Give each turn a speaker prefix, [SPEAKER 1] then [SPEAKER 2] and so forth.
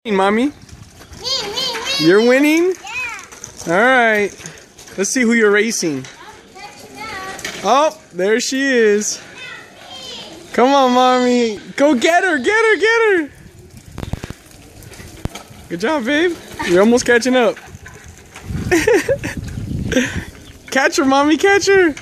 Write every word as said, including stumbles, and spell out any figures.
[SPEAKER 1] Mommy?
[SPEAKER 2] Me, me, me.
[SPEAKER 1] You're winning?
[SPEAKER 2] Yeah.
[SPEAKER 1] Alright. Let's see who you're racing. Oh, there she is. Come on, Mommy. Go get her, get her, get her. Good job, babe. You're almost catching up. Catch her, Mommy, catch her.